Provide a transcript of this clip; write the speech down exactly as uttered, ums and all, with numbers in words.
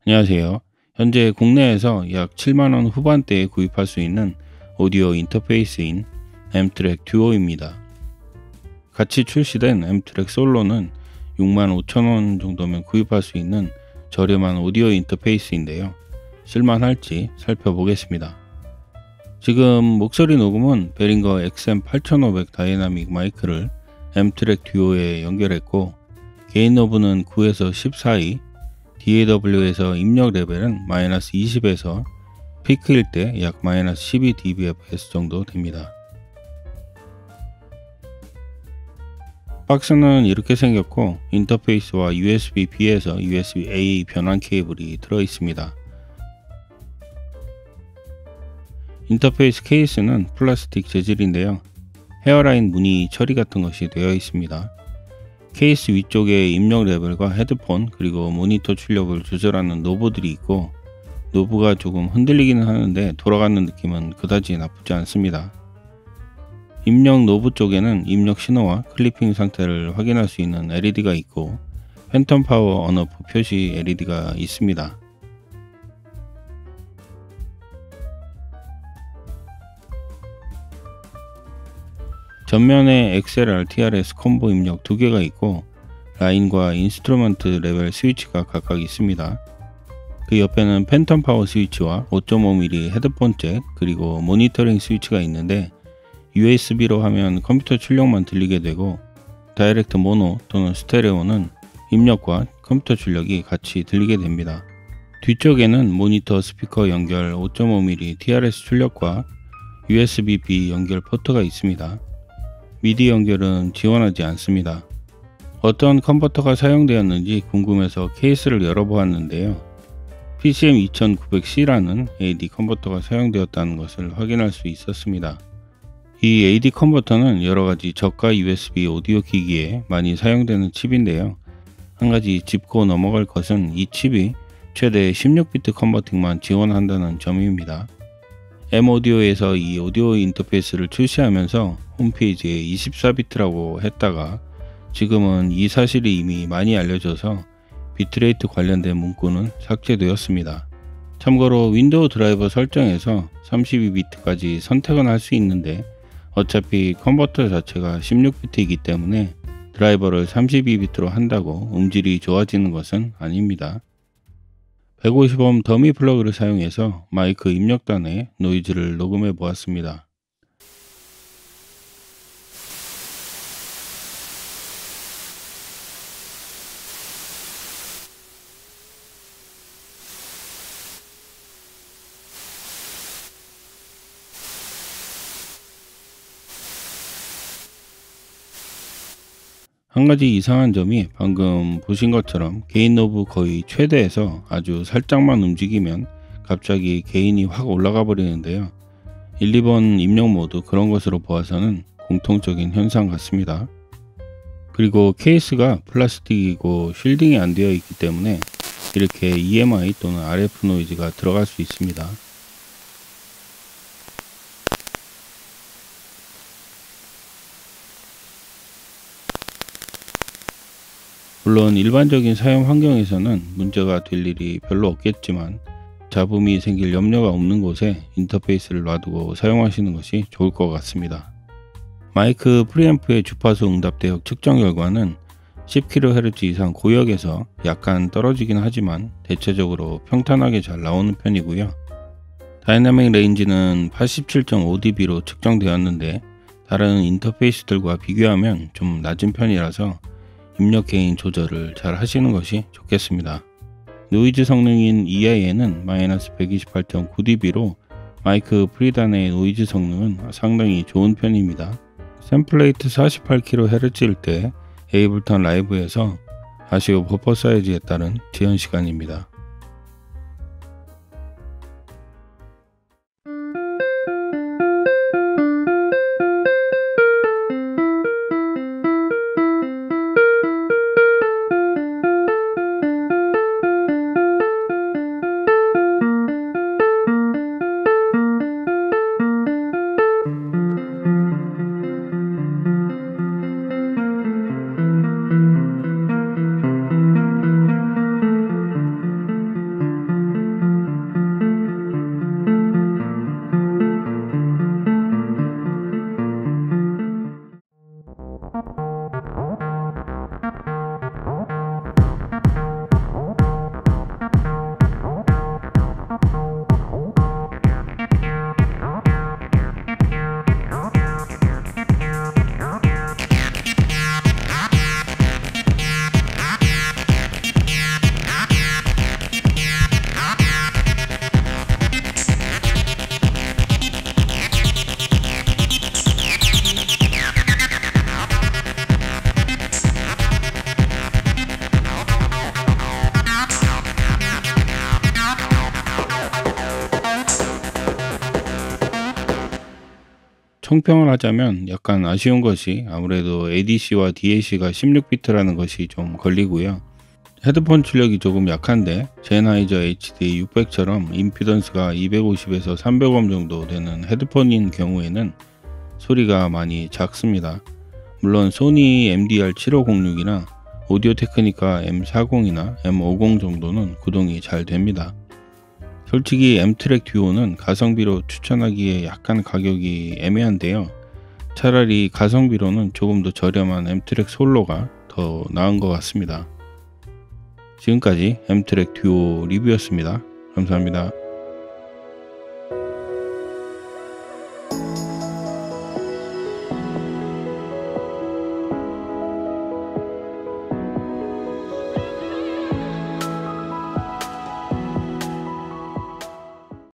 안녕하세요. 현재 국내에서 약 칠만 원 후반대에 구입할 수 있는 오디오 인터페이스인 엠트랙 듀오입니다. 같이 출시된 엠트랙 솔로는 육만 오천 원 정도면 구입할 수 있는 저렴한 오디오 인터페이스인데요. 쓸만할지 살펴보겠습니다. 지금 목소리 녹음은 베링거 엑스엠 팔천오백 다이나믹 마이크를 엠트랙 듀오에 연결했고, 게인 노브는 구에서 십 사이, 디에이더블유에서 입력 레벨은 마이너스 이십에서 피크일 때 약 마이너스 십이 디비에프에스 정도 됩니다. 박스는 이렇게 생겼고, 인터페이스와 유에스비-B에서 유에스비-A 변환 케이블이 들어 있습니다. 인터페이스 케이스는 플라스틱 재질인데요. 헤어라인 무늬 처리 같은 것이 되어 있습니다. 케이스 위쪽에 입력 레벨과 헤드폰 그리고 모니터 출력을 조절하는 노브들이 있고, 노브가 조금 흔들리기는 하는데 돌아가는 느낌은 그다지 나쁘지 않습니다. 입력 노브 쪽에는 입력 신호와 클리핑 상태를 확인할 수 있는 엘이디가 있고, 팬텀 파워 언오프 표시 엘이디가 있습니다. 전면에 엑스엘알, 티알에스 콤보 입력 두 개가 있고, 라인과 인스트루먼트 레벨 스위치가 각각 있습니다. 그 옆에는 팬텀 파워 스위치와 오 점 오 밀리미터 헤드폰 잭 그리고 모니터링 스위치가 있는데, 유에스비로 하면 컴퓨터 출력만 들리게 되고, 다이렉트 모노 또는 스테레오는 입력과 컴퓨터 출력이 같이 들리게 됩니다. 뒤쪽에는 모니터 스피커 연결 오 점 오 밀리미터 티알에스 출력과 유에스비-B 연결 포트가 있습니다. 미디 연결은 지원하지 않습니다. 어떤 컨버터가 사용되었는지 궁금해서 케이스를 열어보았는데요. 피씨엠 이천구백 씨라는 에이디 컨버터가 사용되었다는 것을 확인할 수 있었습니다. 이 에이디 컨버터는 여러가지 저가 유에스비 오디오 기기에 많이 사용되는 칩인데요. 한가지 짚고 넘어갈 것은 이 칩이 최대 십육 비트 컨버팅만 지원한다는 점입니다. M오디오에서 이 오디오 인터페이스를 출시하면서 홈페이지에 이십사 비트라고 했다가 지금은 이 사실이 이미 많이 알려져서 비트레이트 관련된 문구는 삭제되었습니다. 참고로 윈도우 드라이버 설정에서 삼십이 비트까지 선택은 할 수 있는데, 어차피 컨버터 자체가 십육 비트이기 때문에 드라이버를 삼십이 비트로 한다고 음질이 좋아지는 것은 아닙니다. 백오십 옴 더미 플러그를 사용해서 마이크 입력단에 노이즈를 녹음해 보았습니다. 한 가지 이상한 점이 방금 보신 것처럼 게인 노브 거의 최대에서 아주 살짝만 움직이면 갑자기 게인이 확 올라가 버리는데요. 일, 이 번 입력 모두 그런 것으로 보아서는 공통적인 현상 같습니다. 그리고 케이스가 플라스틱이고 쉴딩이 안 되어 있기 때문에 이렇게 이엠아이 또는 알에프 노이즈가 들어갈 수 있습니다. 물론 일반적인 사용 환경에서는 문제가 될 일이 별로 없겠지만, 잡음이 생길 염려가 없는 곳에 인터페이스를 놔두고 사용하시는 것이 좋을 것 같습니다. 마이크 프리앰프의 주파수 응답 대역 측정 결과는 십 킬로헤르츠 이상 고역에서 약간 떨어지긴 하지만 대체적으로 평탄하게 잘 나오는 편이고요. 다이나믹 레인지는 팔십칠 점 오 디비로 측정되었는데, 다른 인터페이스들과 비교하면 좀 낮은 편이라서 입력 게인 조절을 잘 하시는 것이 좋겠습니다. 노이즈 성능인 이아이에는 마이너스 백이십팔 점 구 디비로 마이크 프리단의 노이즈 성능은 상당히 좋은 편입니다. 샘플레이트 사십팔 킬로헤르츠일 때 에이블턴 라이브에서 아시오 버퍼 사이즈에 따른 지연 시간입니다. 총평을 하자면 약간 아쉬운 것이 아무래도 에이디씨와 디에이씨가 십육 비트라는 것이 좀 걸리고요. 헤드폰 출력이 조금 약한데 제나이저 에이치디 육백처럼 임피던스가 이백오십에서 삼백 옴 정도 되는 헤드폰인 경우에는 소리가 많이 작습니다. 물론 소니 엠디알 칠오공육이나 오디오 테크니카 엠 사십이나 엠 오십 정도는 구동이 잘 됩니다. 솔직히 엠트랙 듀오는 가성비로 추천하기에 약간 가격이 애매한데요. 차라리 가성비로는 조금 더 저렴한 엠트랙 솔로가 더 나은 것 같습니다. 지금까지 엠트랙 듀오 리뷰였습니다. 감사합니다.